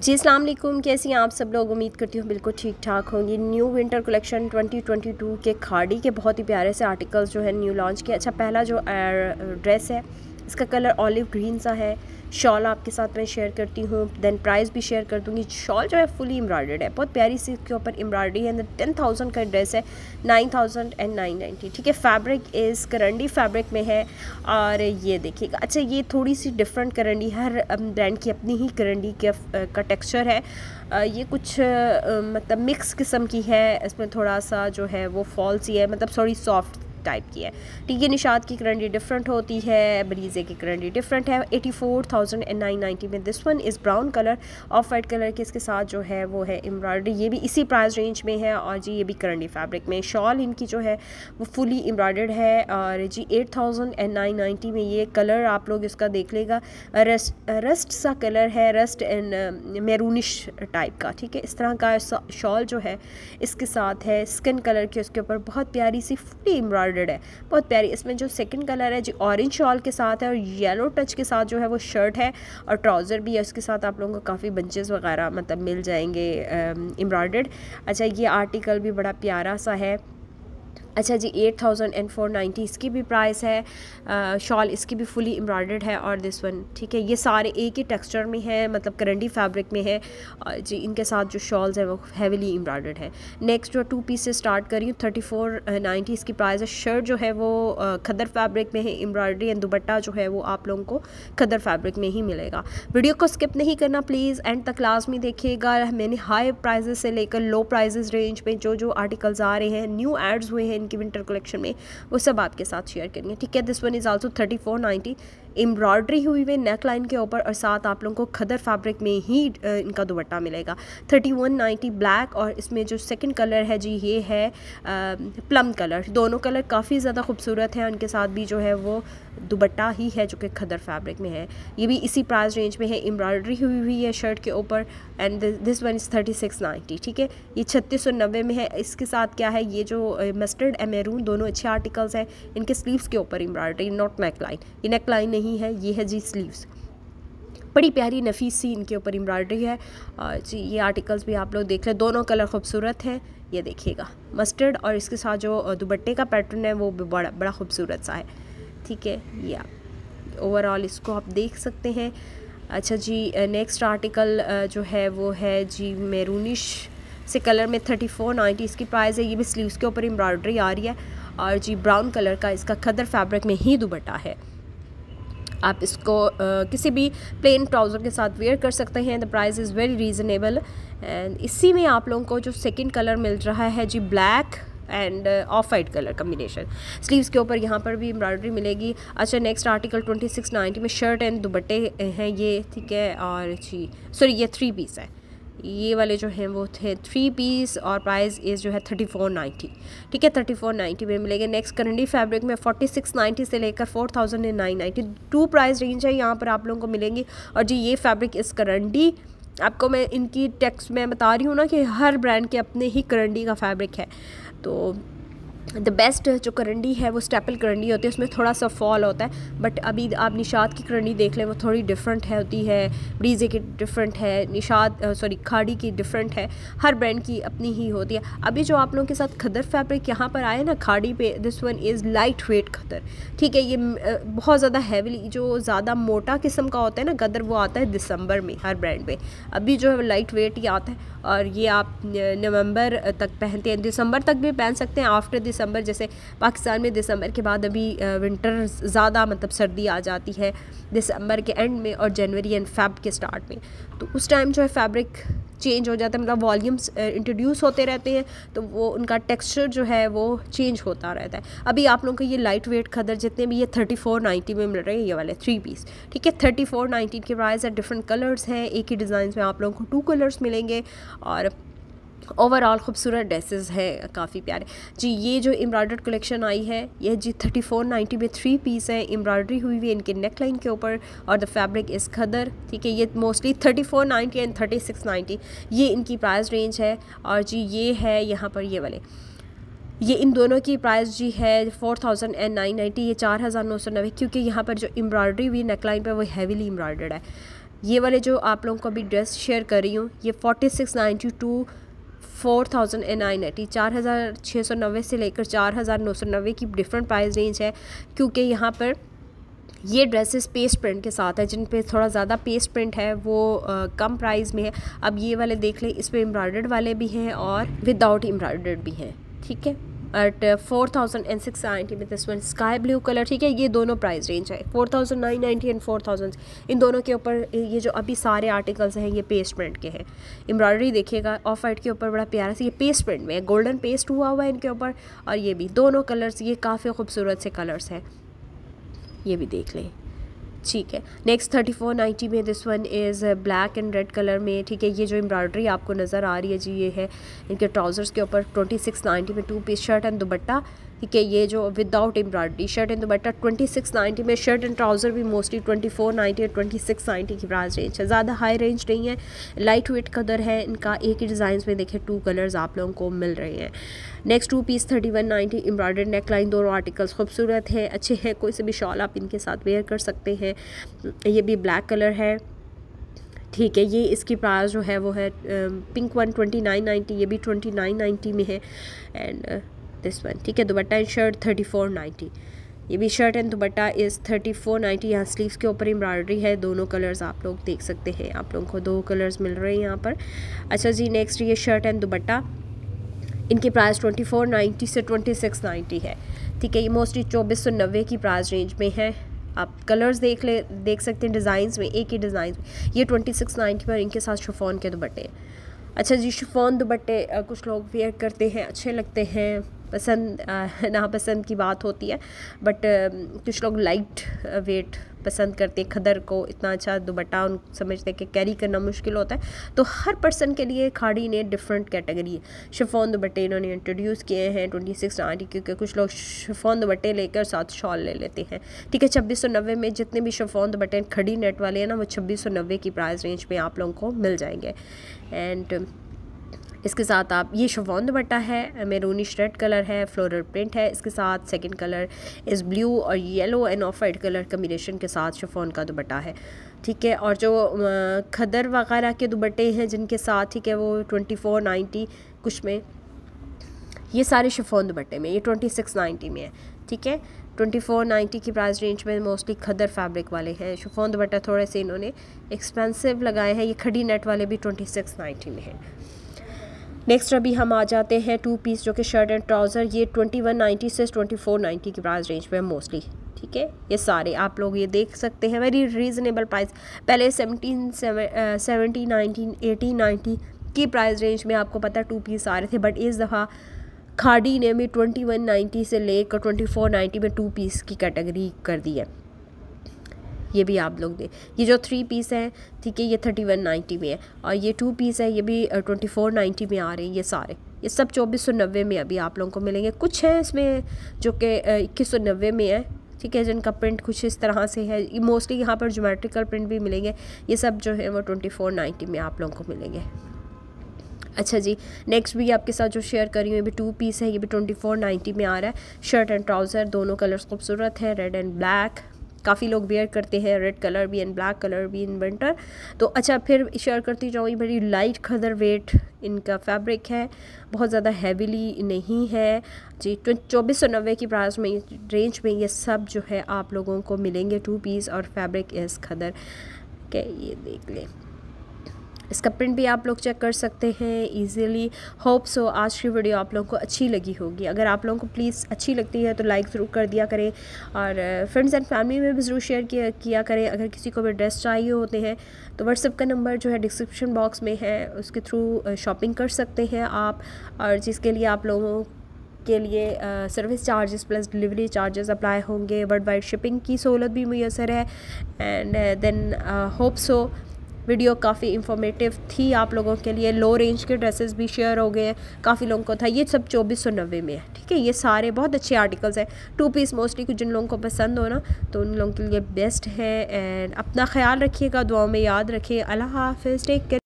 जी अस्सलाम वालेकुम, कैसी हैं आप सब लोग। उम्मीद करती हूँ बिल्कुल ठीक ठाक होंगी। न्यू विंटर कलेक्शन 2022 के खाड़ी के बहुत ही प्यारे से आर्टिकल्स जो है न्यू लॉन्च किए। अच्छा, पहला जो ड्रेस है इसका कलर ऑलिव ग्रीन सा है। शॉल आपके साथ मैं शेयर करती हूँ, देन प्राइस भी शेयर कर दूँगी। शॉल जो है फुली एम्ब्रॉयडर्ड है, बहुत प्यारी सी इसके ऊपर एम्ब्रॉयडरी है। 10,000 का ड्रेस है, 9,990। ठीक है, फैब्रिक इज़ करंडी फैब्रिक में है और ये देखिएगा। अच्छा, ये थोड़ी सी डिफरेंट करंडी, हर ब्रांड की अपनी ही करंडी का टेक्सचर है। ये कुछ मतलब मिक्स किस्म की है। इसमें थोड़ा सा जो है वो फॉल सी है, मतलब थोड़ी सॉफ्ट टाइप की है। ठीक है, निशात की करंडी डिफरेंट होती है, बरीज़े की करंडी डिफरेंट है। 84,990 में this one is brown colour, off white colour के इसके साथ जो है वो है एम्ब्रॉयडरी। ये भी इसी प्राइस रेंज में है और जी ये भी करंडी फैब्रिक में। शॉल इनकी जो है वो फुली एम्ब्रॉयडर्ड है और जी 8,990 में ये कलर आप लोग इसका देख लेगा। रस्ट सा कलर है, रस्ट एंड मैरूनिश टाइप का। ठीक है, इस तरह का शॉल जो है इसके साथ है, स्किन कलर के उसके ऊपर बहुत प्यारी सी फुली एम्ब्रॉयडर्ड है, बहुत प्यारी। इसमें जो सेकंड कलर है जी ऑरेंज शॉल के साथ है और येलो टच के साथ जो है वो शर्ट है और ट्राउज़र भी है। उसके साथ आप लोगों को काफ़ी बंचेस वगैरह मतलब मिल जाएंगे एम्ब्रॉयडर्ड। अच्छा, ये आर्टिकल भी बड़ा प्यारा सा है। अच्छा जी, 8,490 इसकी भी प्राइस है। शॉल इसकी भी फुली एम्ब्रॉयडर्ड है और दिस वन। ठीक है, ये सारे एक ही टेक्सचर में है, मतलब करंडी फैब्रिक में है और जी इनके साथ जो शॉल्स हैं वो हैवीली एम्ब्रॉयडर्ड है। नेक्स्ट जो 2 पीस से स्टार्ट करी हूँ, 3490 इसकी प्राइस है। शर्ट जो है वो खदर फैब्रिक में है, एम्ब्रॉयडरी एंड दुपट्टा जो है वो आप लोगों को खदर फैब्रिक में ही मिलेगा। वीडियो को स्किप नहीं करना प्लीज़, एंड तक क्लास में देखिएगा। मैंने हाई प्राइजेस से लेकर लो प्राइजेस रेंज में जो आर्टिकल्स आ रहे हैं, न्यू एड्स हुए हैं की विंटर कलेक्शन में, वो सब आपके साथ शेयर करेंगे। ठीक है, this one is also 3490, embroidery हुई हुई नेक लाइन के ऊपर और साथ आप लोगों को खदर फैब्रिक में ही इनका दुपट्टा मिलेगा। 3190 ब्लैक और इसमें जो सेकंड कलर है जी ये है प्लम कलर। दोनों कलर काफ़ी ज़्यादा खूबसूरत हैं, उनके साथ भी जो है वो दुपट्टा ही है जो कि खदर फैब्रिक में है। ये भी इसी प्राइस रेंज में है, एम्ब्रॉयडरी हुई हुई है शर्ट के ऊपर एंड दिस वन इज़ 3690। ठीक है, ये 3690 में है। इसके साथ क्या है, ये जो मस्टर्ड एंड मैरून दोनों अच्छे आर्टिकल्स हैं। इनके स्लीव्स के ऊपर एम्ब्रॉयडरी, नॉट नेक लाइन। ये नेक लाइन नहीं है, ये है जी स्लीव्स। बड़ी प्यारी नफीस सी इनके ऊपर एम्ब्रॉयडरी है और जी ये आर्टिकल्स भी आप लोग देख लें। दोनों कलर खूबसूरत हैं, ये देखिएगा मस्टर्ड और इसके साथ जो दुपट्टे का पैटर्न है वो भी बड़ा खूबसूरत सा है। ठीक है, ये आप ओवरऑल इसको आप देख सकते हैं। अच्छा जी, नेक्स्ट आर्टिकल जो है वो है जी मैरूनिश से कलर में 3490 इसकी प्राइस है। ये भी स्लीव्स के ऊपर एम्ब्रॉयडरी आ रही है और जी ब्राउन कलर का इसका खदर फैब्रिक में ही दुपट्टा है। आप इसको किसी भी प्लेन ट्राउज़र के साथ वेयर कर सकते हैं। The price is very reasonable and इसी में आप लोगों को जो सेकंड कलर मिल रहा है जी black and off white colour combination. Sleeves के ऊपर यहाँ पर भी एम्ब्रॉयडरी मिलेगी। अच्छा, नेक्स्ट आर्टिकल 2690 में शर्ट एंड दुपट्टे हैं ये। ठीक है, और जी सॉरी ये 3 पीस है। ये वाले जो हैं वो थे 3 पीस और प्राइस इज़ जो है 3490। ठीक है, 3490 में मिलेंगे। नेक्स्ट करंडी फैब्रिक में 4690 से लेकर 4990 2 प्राइस रेंज है यहाँ पर आप लोगों को मिलेंगी। और जी ये फैब्रिक इस करंडी, आपको मैं इनकी टेक्स्ट में बता रही हूँ ना कि हर ब्रांड के अपने ही करंडी का फैब्रिक है। तो द बेस्ट जो करंडी है वो स्टेपल करंडी होती है, उसमें थोड़ा सा फॉल होता है। बट अभी आप निशात की करंडी देख लें, वो थोड़ी डिफरेंट है होती है, ब्रीजे की डिफरेंट है, निशात सॉरी खाड़ी की डिफरेंट है। हर ब्रांड की अपनी ही होती है। अभी जो आप लोगों के साथ खदर फैब्रिक यहाँ पर आए ना खाड़ी पे, this one is lightweight khaddar. ठीक है, ये बहुत ज़्यादा हैवीली जो ज़्यादा मोटा किस्म का होता है ना खदर, वो आता है दिसंबर में हर ब्रांड में। अभी जो है लाइट वेट ही आता है और ये आप नवंबर तक पहनते हैं, दिसंबर तक भी पहन सकते हैं। आफ्टर दिसंबर, जैसे पाकिस्तान में दिसंबर के बाद अभी विंटर ज़्यादा मतलब सर्दी आ जाती है दिसंबर के एंड में और जनवरी एंड फेब के स्टार्ट में, तो उस टाइम जो है फैब्रिक चेंज हो जाता है, मतलब वॉल्यूम्स इंट्रोड्यूस होते रहते हैं, तो वो उनका टेक्सचर जो है वो चेंज होता रहता है। अभी आप लोगों को ये लाइट वेट खदर जितने भी ये 3490 में मिल रहे हैं, ये वाले 3 पीस। ठीक है, 3490 के प्राइस है। डिफरेंट कलर्स हैं, एक ही डिज़ाइन में आप लोगों को 2 कलर्स मिलेंगे और ओवरऑल खूबसूरत ड्रेसेस हैं, काफ़ी प्यारे जी। ये जो एम्ब्रॉयडर्ड कलेक्शन आई है ये जी 3490 में 3 पीस है, एम्ब्रॉयडरी हुई हुई है इनके नेक लाइन के ऊपर और द फैब्रिक इज़ खदर। ठीक है, ये मोस्टली 3490 एंड 3690 ये इनकी प्राइस रेंज है। और जी ये है यहाँ पर ये वाले, ये इन दोनों की प्राइस जी है 4990, ये 4990, क्योंकि यहाँ पर जो एम्ब्रॉयडरी हुई नेकलाइन पर वो हैवीली एम्ब्रॉयडर्ड है। ये वाले जो आप लोगों को अभी ड्रेस शेयर कर रही हूँ ये 4690 टू 4980 4690 से लेकर 4990 की डिफरेंट प्राइस रेंज है, क्योंकि यहाँ पर ये ड्रेसेस पेस्ट प्रिंट के साथ है। जिन पे थोड़ा ज़्यादा पेस्ट प्रिंट है वो कम प्राइस में है। अब ये वाले देख लें, इस पर एम्ब्रॉयडर्ड वाले भी हैं और विदाउट एम्ब्रॉयडर्ड भी हैं, ठीक है। एट 4690 में this one sky blue colour, ठीक है। ये दोनों प्राइस रेंज है 4990 एंड 4000। इन दोनों के ऊपर ये जो अभी सारे आर्टिकल्स हैं ये पेस्ट प्रिंट के हैं। एम्ब्रॉयडरी देखिएगा ऑफ वाइट के ऊपर बड़ा प्यारा सा ये पेस्ट प्रिंट में है, गोल्डन पेस्ट हुआ हुआ है इनके ऊपर। और ये भी दोनों कलर्स ये काफ़ी खूबसूरत से कलर्स हैं, ये भी देख लें, ठीक है। नेक्स्ट 3490 में this one is black and red colour में, ठीक है। ये जो एम्ब्रॉयडरी आपको नज़र आ रही है जी ये है इनके ट्राउज़र्स के ऊपर। 2690 में 2 पीस शर्ट एंड दुपट्टा, ठीक है। ये जो without embroidery shirt and dupatta 2690 में। शर्ट एंड ट्राउज़र भी मोस्टली 2490 और 2690 की प्राइस रेंज है, ज़्यादा हाई रेंज नहीं है, लाइट वेट कलर है इनका। एक ही डिज़ाइन में देखें 2 कलर्स आप लोगों को मिल रहे हैं। Next 2 piece 3190 embroidered neckline, दोनों आर्टिकल्स खूबसूरत हैं, अच्छे हैं, कोई से भी शॉल आप इनके साथ वेयर कर सकते हैं। ये भी ब्लैक कलर है, ठीक है। ये इसकी प्राइस जो है वो है पिंक वन 2990, ये भी 2990 में है। एंड दिस वन, ठीक है। दुपट्टा एंड शर्ट 3490, ये भी शर्ट एंड दुपट्टा इज़ 3490। यहाँ स्लीव्स के ऊपर एम्ब्रॉयडरी है, दोनों कलर्स आप लोग देख सकते हैं, आप लोगों को 2 कलर्स मिल रहे हैं यहाँ पर। अच्छा जी, नेक्स्ट ये शर्ट एंड दुपट्टा, इनकी प्राइस 2490 से 2690 है, ठीक है। ये मोस्टली 2490 की प्राइस रेंज में है। आप कलर्स देख सकते हैं डिज़ाइंस में, एक ही डिज़ाइन में। ये 2690 पर इनके साथ शिफॉन के दुपट्टे। अच्छा जी, शिफॉन दुपट्टे कुछ लोग वेयर करते हैं, अच्छे लगते हैं, पसंद नापसंद की बात होती है, बट कुछ लोग लाइट वेट पसंद करते हैं। खदर को इतना अच्छा दुपट्टा उन समझते हैं कि कैरी करना मुश्किल होता है, तो हर पर्सन के लिए खाड़ी ने डिफरेंट कैटेगरी शिफॉन दुपट्टे इन्होंने इंट्रोड्यूस किए हैं 2690, क्योंकि कुछ लोग शिफॉन दुपट्टे लेकर साथ शॉल ले लेते हैं, ठीक है। 2690 में जितने भी शिफॉन दुपट्टे खड़ी नेट वाले हैं ना वो 2690 की प्राइस रेंज में आप लोगों को मिल जाएंगे। एंड इसके साथ आप ये शिफॉन दुपट्टा है, मैरूनिश रेड कलर है, फ्लोरल प्रिंट है, इसके साथ सेकंड कलर इज़ ब्लू और yellow and off white colour combination के साथ शिफॉन का दुपट्टा है, ठीक है। और जो खदर वगैरह के दुपट्टे हैं जिनके साथ, ठीक है, वो 2490 कुछ में, ये सारे शिफॉन दुपट्टे में, ये 2690 में है, ठीक है। 2490 की प्राइस रेंज में मोस्टली खदर फैब्रिक वाले हैं। शिफॉन दुपट्टा थोड़े से इन्होंने एक्सपेंसिव लगाए हैं, ये खड़ी नेट वाले भी 2690 में है। नेक्स्ट अभी हम आ जाते हैं 2 पीस जो कि शर्ट एंड ट्राउज़र, ये 2190 से 2490 की प्राइस रेंज में मोस्टली, ठीक है। ये सारे आप लोग ये देख सकते हैं, वेरी रीज़नेबल प्राइस। पहले 17, 19, 18, 19 की प्राइस रेंज में आपको पता 2 पीस आ रहे थे, बट इस दफ़ा खाड़ी ने भी 2190 से लेकर 2490 में 2 पीस की कैटेगरी कर दी है। ये भी आप लोग दें, ये जो 3 पीस हैं, ठीक है, ये 3190 में है, और ये 2 पीस है ये भी 2490 में आ रहे हैं। ये सारे ये सब 2490 में अभी आप लोगों को मिलेंगे। कुछ है इसमें जो कि 2190 में है, ठीक है, जिनका प्रिंट कुछ इस तरह से है। मोस्टली यहाँ पर ज्योमेट्रिकल प्रिंट भी मिलेंगे, ये सब जो है वो 2490 में आप लोगों को मिलेंगे। अच्छा जी, नेक्स्ट भी आपके साथ जो शेयर कर रही हूँ ये भी 2 पीस है, ये भी 2490 में आ रहा है। शर्ट एंड ट्राउज़र दोनों कलर्स खूबसूरत हैं, रेड एंड ब्लैक, काफ़ी लोग वेयर करते हैं, रेड कलर भी एंड ब्लैक कलर भी इन विंटर। तो अच्छा, फिर शेयर करती जाऊँ, ये बड़ी लाइट खदर वेट इनका फैब्रिक है, बहुत ज़्यादा हैवीली नहीं है जी। 2490 की प्राइस में रेंज में ये सब जो है आप लोगों को मिलेंगे 2 पीस, और फैब्रिक इस खदर के, ये देख लें। इसका प्रिंट भी आप लोग चेक कर सकते हैं इजीली। होप सो आज की वीडियो आप लोगों को अच्छी लगी होगी। अगर आप लोगों को प्लीज़ अच्छी लगती है तो लाइक ज़रूर कर दिया करें, और फ्रेंड्स एंड फैमिली में भी ज़रूर शेयर किया करें। अगर किसी को भी ड्रेस चाहिए होते हैं तो व्हाट्सएप का नंबर जो है डिस्क्रिप्शन बॉक्स में है, उसके थ्रू शॉपिंग कर सकते हैं आप, और जिसके लिए आप लोगों के लिए service charges plus delivery charges apply होंगे। वर्ल्ड वाइड शिपिंग की सहूलत भी मुयसर है। And then hope so video काफ़ी इंफॉर्मेटिव थी आप लोगों के लिए। लो रेंज के ड्रेसेस भी शेयर हो गए हैं, काफ़ी लोगों को था। ये सब 2490 में है, ठीक है। ये सारे बहुत अच्छे आर्टिकल्स हैं, 2 पीस मोस्टली कुछ जिन लोगों को पसंद हो ना तो उन लोगों के लिए बेस्ट है। एंड अपना ख्याल रखिएगा, दुआओं में याद रखिए। अल्लाह हाफ़िज़, टेक केयर।